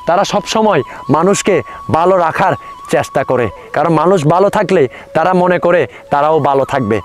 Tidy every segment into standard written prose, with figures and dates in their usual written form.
তারা সব সময় মানুষকে ভালো রাখার চেষ্টা করে, কারণ মানুষ ভালো থাকলে তারা মনে করে তারাও ভালো থাকবে।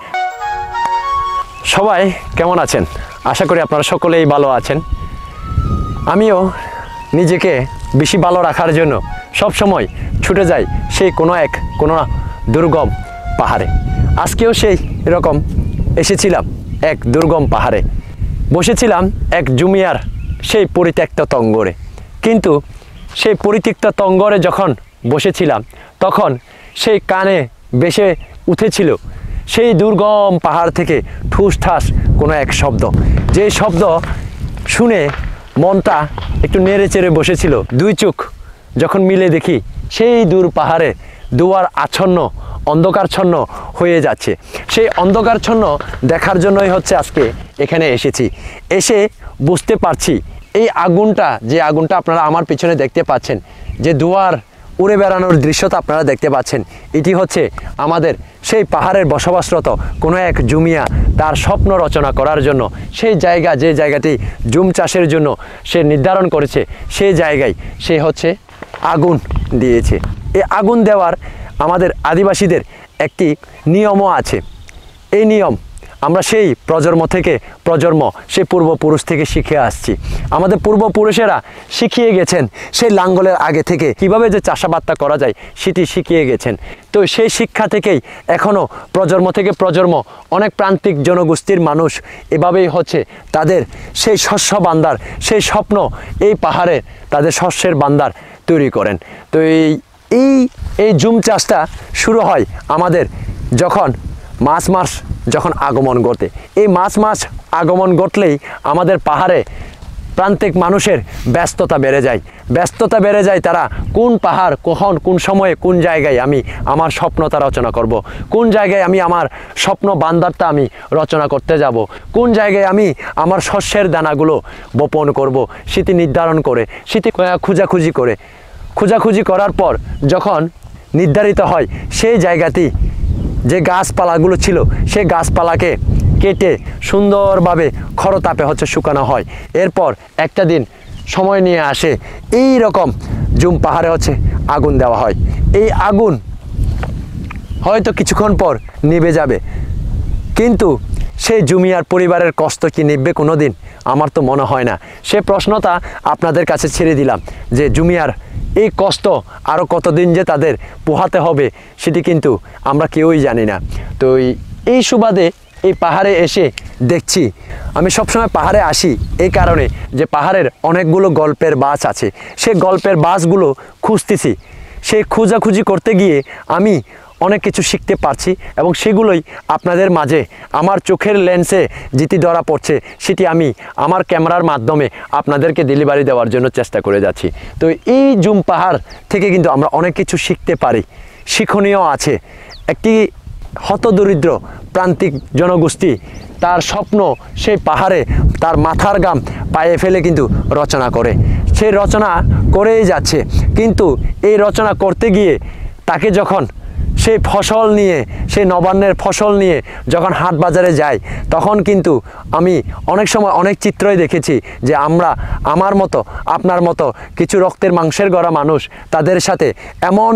সবাই কেমন আছেন? আশা করি আপনারা সকলেই ভালো আছেন। আমিও নিজেকে বেশি ভালো রাখার জন্য সব সময় ছুটে যাই সেই কোনো দুর্গম পাহাড়ে। আজকেও সেই এরকম এসেছিলাম এক দুর্গম পাহাড়ে, বসেছিলাম এক জুমিয়ার সেই পরিত্যক্ত তঙ্গরে। কিন্তু সেই পরিত্যক্ত তঙ্গরে যখন বসেছিলাম তখন সেই কানে ভেসে উঠেছিল সেই দুর্গম পাহাড় থেকে ঠুস ঠাস কোনো এক শব্দ, যে শব্দ শুনে মনটা একটু নেড়ে চেড়ে বসেছিল। দুই চোখ যখন মিলে দেখি সেই দূর পাহাড়ে দুয়ার আচ্ছন্ন অন্ধকারচ্ছন্ন হয়ে যাচ্ছে। সেই অন্ধকারচ্ছন্ন দেখার জন্যই হচ্ছে আজকে এখানে এসেছি। এসে বুঝতে পারছি এই আগুনটা, যে আগুনটা আপনারা আমার পিছনে দেখতে পাচ্ছেন, যে দুয়ার উড়ে বেড়ানোর দৃশ্যটা আপনারা দেখতে পাচ্ছেন, এটি হচ্ছে আমাদের সেই পাহাড়ের বসবাসরত কোনো এক জুমিয়া তার স্বপ্ন রচনা করার জন্য সেই জায়গা, যে জায়গাটি জুম চাষের জন্য সে নির্ধারণ করেছে, সেই জায়গায় সে হচ্ছে আগুন দিয়েছে। এই আগুন দেওয়ার আমাদের আদিবাসীদের একটি নিয়মও আছে। এই নিয়ম আমরা সেই প্রজন্ম থেকে প্রজন্ম, সেই পূর্বপুরুষ থেকে শিখে আসছি। আমাদের পূর্বপুরুষেরা শিখিয়ে গেছেন সেই লাঙ্গলের আগে থেকে কিভাবে যে চাষাবাদটা করা যায় সেটি শিখিয়ে গেছেন। তো সেই শিক্ষা থেকেই এখনও প্রজন্ম থেকে প্রজন্ম অনেক প্রান্তিক জনগোষ্ঠীর মানুষ এভাবেই হচ্ছে তাদের সেই শস্য ভান্ডার, সেই স্বপ্ন এই পাহাড়ে তাদের শস্যের ভান্ডার তৈরি করেন। তো এই জুম চাষটা শুরু হয় আমাদের যখন মাস যখন আগমন ঘটে। এই মাস আগমন ঘটলেই আমাদের পাহাড়ে প্রান্তিক মানুষের ব্যস্ততা বেড়ে যায়। তারা কোন পাহাড়, কখন, কোন সময়ে, কোন জায়গায় আমি আমার স্বপ্নতা রচনা করব, কোন জায়গায় আমি আমার স্বপ্ন ভান্ডারটা আমি রচনা করতে যাব, কোন জায়গায় আমি আমার শস্যের দানাগুলো বপন করব, সেটি নির্ধারণ করে, সেটি খোঁজাখুঁজি করার পর যখন নির্ধারিত হয় সেই জায়গাটি, যে গাছপালাগুলো ছিল সেই গাছপালাকে কেটে সুন্দরভাবে খরতাপে হচ্ছে শুকানো হয়। এরপর একটা দিন সময় নিয়ে আসে এই রকম জুম পাহাড়ে হচ্ছে আগুন দেওয়া হয়। এই আগুন হয়তো কিছুক্ষণ পর নিভে যাবে, কিন্তু সেই জুমিয়ার পরিবারের কষ্ট কি নিভবে কোনো দিন? আমার তো মনে হয় না। সে প্রশ্নটা আপনাদের কাছে ছেড়ে দিলাম, যে জুমিয়ার এই কষ্ট আরও কতদিন যে তাদের পোহাতে হবে সেটি কিন্তু আমরা কেউই জানি না। তো এই সুবাদে এই পাহাড়ে এসে দেখছি, আমি সবসময় পাহাড়ে আসি এই কারণে যে পাহাড়ের অনেকগুলো গল্পের বাস আছে। সেই গল্পের বাসগুলো খুঁজতেছি। সেই খোঁজাখুঁজি করতে গিয়ে আমি অনেক কিছু শিখতে পারছি এবং সেগুলোই আপনাদের মাঝে আমার চোখের লেন্সে যেটি ধরা পড়ছে সেটি আমি আমার ক্যামেরার মাধ্যমে আপনাদেরকে ডেলিভারি দেওয়ার জন্য চেষ্টা করে যাচ্ছি। তো এই জুম পাহাড় থেকে কিন্তু আমরা অনেক কিছু শিখতে পারি, শিক্ষণীয় আছে। একটি হতদরিদ্র প্রান্তিক জনগোষ্ঠী তার স্বপ্ন সেই পাহাড়ে তার মাথার ঘাম পায়ে ফেলে কিন্তু রচনা করে, সেই রচনা করেই যাচ্ছে। কিন্তু এই রচনা করতে গিয়ে তাকে যখন সেই ফসল নিয়ে, সেই নবান্নের ফসল নিয়ে যখন হাট বাজারে যায়, তখন কিন্তু আমি অনেক সময় অনেক চিত্রই দেখেছি যে আমার মতো আপনার মতো কিছু রক্তের মাংসের গড়া মানুষ তাদের সাথে এমন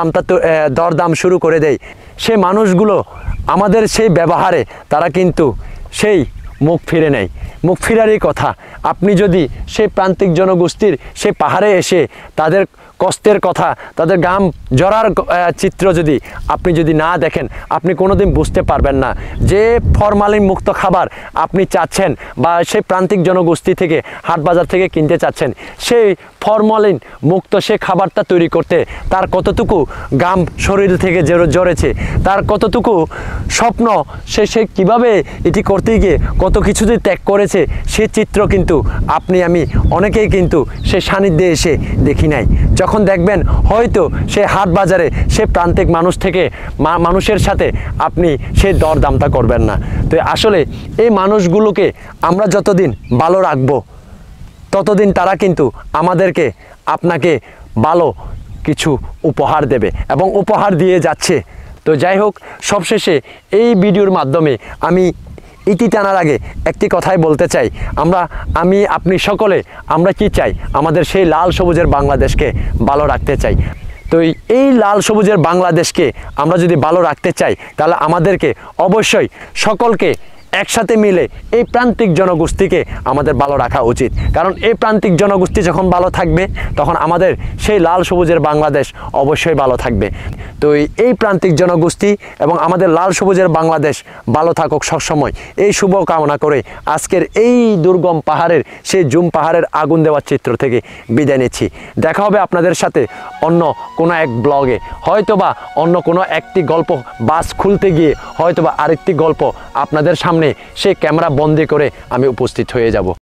দরদাম শুরু করে দেয়, সে মানুষগুলো আমাদের সেই ব্যবহারে তারা কিন্তু সেই মুখ ফিরে নেয়। মুখ ফিরারই কথা। আপনি যদি সেই প্রান্তিক জনগোষ্ঠীর সেই পাহাড়ে এসে তাদের কষ্টের কথা, তাদের ঘাম ঝরার চিত্র আপনি যদি না দেখেন, আপনি কোনোদিন বুঝতে পারবেন না যে ফরমালিন মুক্ত খাবার আপনি চাচ্ছেন বা সেই প্রান্তিক জনগোষ্ঠী থেকে হাট বাজার থেকে কিনতে চাচ্ছেন, সেই ফরমালিন মুক্ত সে খাবারটা তৈরি করতে তার কতটুকু ঘাম শরীর থেকে ঝরেছে, তার কতটুকু স্বপ্ন, সে কীভাবে এটি করতে গিয়ে কত কিছুতে ত্যাগ করেছে, সে চিত্র কিন্তু আপনি আমি অনেকেই কিন্তু সে সান্নিধ্যে এসে দেখি নাই। যখন দেখবেন হয়তো সে হাট বাজারে সে প্রান্তিক মানুষের সাথে আপনি সেই দরদামটা করবেন না। তো আসলে এই মানুষগুলোকে আমরা যতদিন ভালো রাখবো ততদিন তারা কিন্তু আমাদেরকে, আপনাকে ভালো কিছু উপহার দেবে এবং উপহার দিয়ে যাচ্ছে। তো যাই হোক, সবশেষে এই ভিডিওর মাধ্যমে আমি ইতি টানার আগে একটি কথাই বলতে চাই, আমি আপনি সকলে আমরা কি চাই, আমাদের সেই লাল সবুজের বাংলাদেশকে ভালো রাখতে চাই। তো এই লাল সবুজের বাংলাদেশকে আমরা যদি ভালো রাখতে চাই, তাহলে আমাদেরকে অবশ্যই সকলকে একসাথে মিলে এই প্রান্তিক জনগোষ্ঠীকে আমাদের ভালো রাখা উচিত। কারণ এই প্রান্তিক জনগোষ্ঠী যখন ভালো থাকবে, তখন আমাদের সেই লাল সবুজের বাংলাদেশ অবশ্যই ভালো থাকবে। তো এই প্রান্তিক জনগোষ্ঠী এবং আমাদের লাল সবুজের বাংলাদেশ ভালো থাকুক সবসময়, এই শুভ কামনা করে আজকের এই দুর্গম পাহাড়ের, সেই জুম পাহাড়ের আগুন দেওয়ার চিত্র থেকে বিদায় নিচ্ছি। দেখা হবে আপনাদের সাথে অন্য কোনো এক ব্লগে, হয়তোবা অন্য কোনো একটি গল্প বাস খুলতে গিয়ে হয়তোবা আরেকটি গল্প আপনাদের সামনে সে ক্যামেরা বন্দি করে আমি উপস্থিত হয়ে যাব।